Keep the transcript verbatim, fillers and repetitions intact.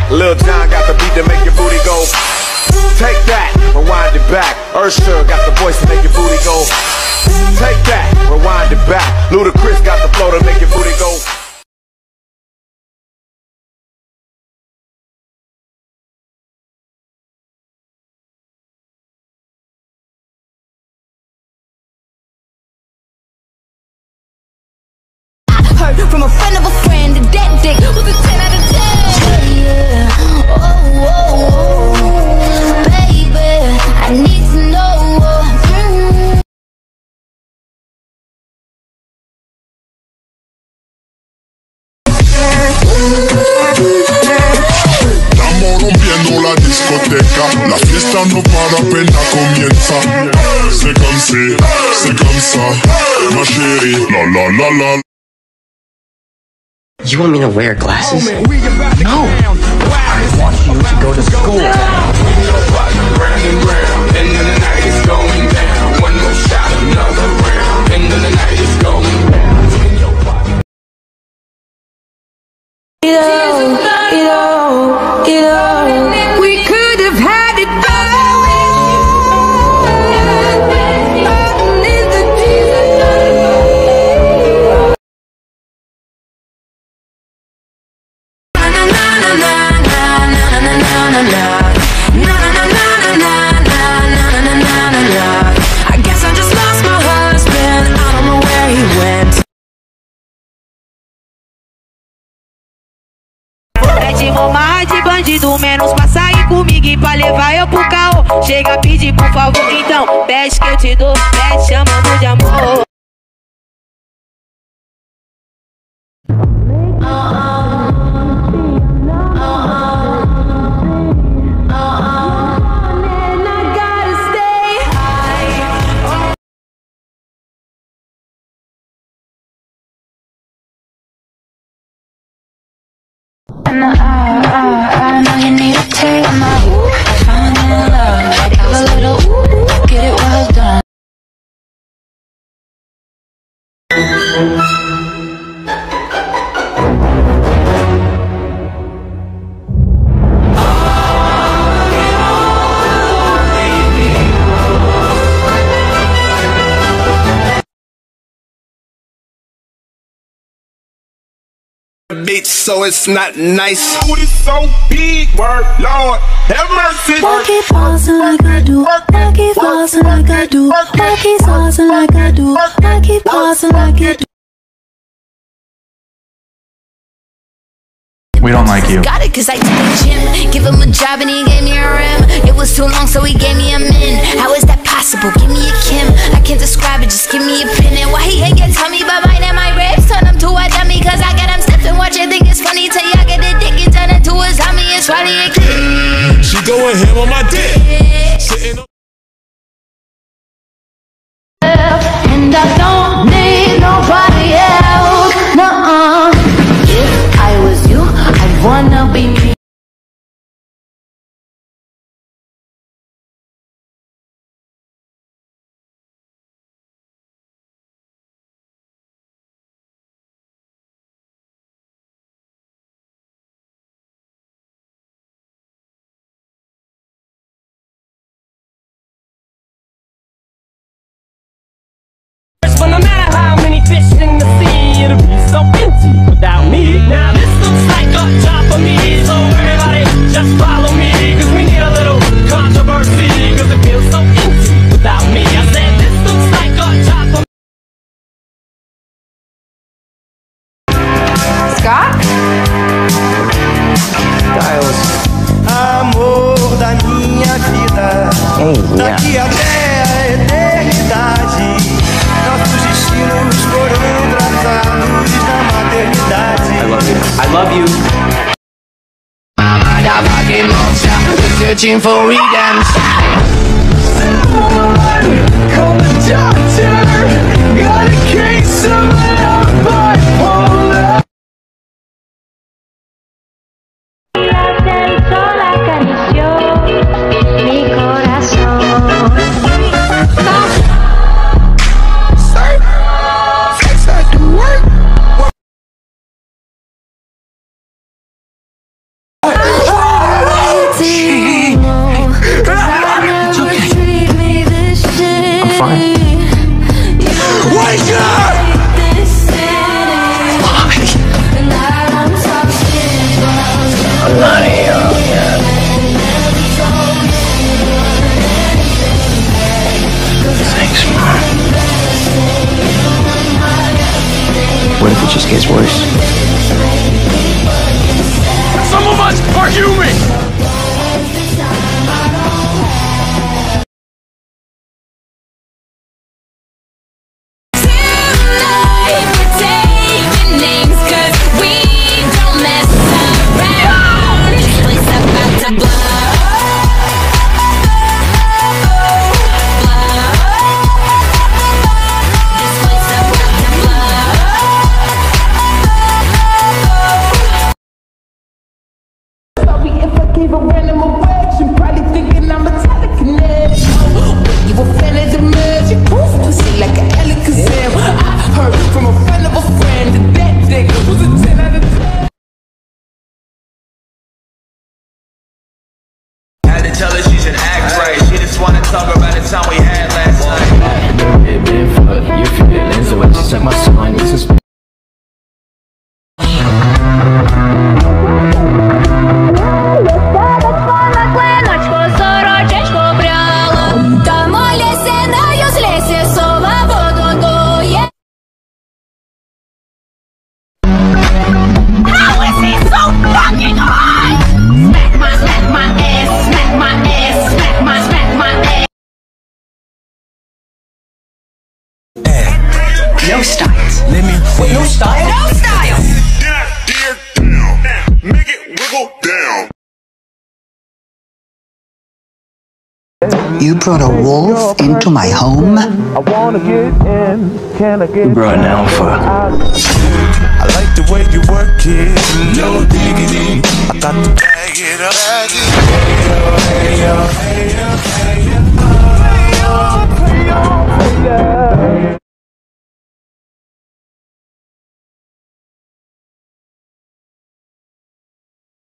Lil Jon got the beat to make your booty go. Take that, rewind it back. Usher got the voice to make your booty go. Take that, rewind it back. Ludacris got the flow to make your booty go. Heard from a friend of a friend that that dick was a ten out of ten. Yeah, oh, oh, oh, baby, I need to know. Mm-hmm. Estamos rompiendo la discoteca, la fiesta no para apenas comienza. C'est comme si, c'est comme ça, ma chérie, la la la la. You want me to wear glasses? Oh, man, we about to no! I want you to go to school. End of the night is going down. One more shot, another round. End of the night is going down. You know, you know, you know, we could have had it all. I guess I just lost my husband. I don't know where he went. É de mamar de bandido, menos pra sair comigo e pra levar eu pro caô. Chega a pedir por favor, então pede que eu te dou, pede chamando de amor. And I, I, I know you need a take. I'm not falling in love. Have a little, ooh, get it well done. Bitch, so it's not nice. Oh, it's so big, word, Lord, have mercy. Walk it pausing like I do. Walk it pausing like I do. Walk it pausing like I do. Walk it pausing like I do. We don't like you. Got it cause I did the gym. Give him a job and he gave me a rim. It was too long so he gave me a min. How is that possible? Give me a Kim. I can't describe it, just give me a pin. And why he ain't get tummy but mine and my ribs turn him to a dummy. Cause I got him stiff and watch it think it's funny. Till y'all get the dick and turn into a zombie and swallow it clip. She going ham on my dick. Sitting on And I don't need nobody else. Nuh-uh. If I was you, I'd wanna be me. But no matter how many fish in the sea, it'll be so empty without me. Now this looks like a job for me, so everybody just follow me. Cause we need a little controversy, cause it feels so empty without me. I said this looks like a job for me. Scott? Styles. Amor da minha vida, Hey, yeah. daqui até a eternidade, nossos destinos foram traçados na maternidade. I love you. I love you. I'm out of fucking monster, searching for redemption. Call the doctor, got a case of bipolar. Oh, Wake up! I'm not a hero yet. Thanks, Mom. What if it just gets worse? Some of us are human! Gave a random erection, probably thinking I'm a telekinetic. You a fan of the magic, poof, pussy like an Alakazam. I heard from a friend of a friend that that dick was a ten out of ten. Had to tell her she should act right. She just wanna talk about the time we had last night. It been fuck your feelings, so I just took my son. This is no style. Let me see. No style? No style! Down, dear, down. Make it wiggle down. You brought a wolf into my home? I wanna get in, can I get you brought an alpha. I like the way you work it, no diggity. I got to bag it up. Bag it up. Hey yo, hey yo, hey yo, hey yo, hey yo, hey yo, hey yo.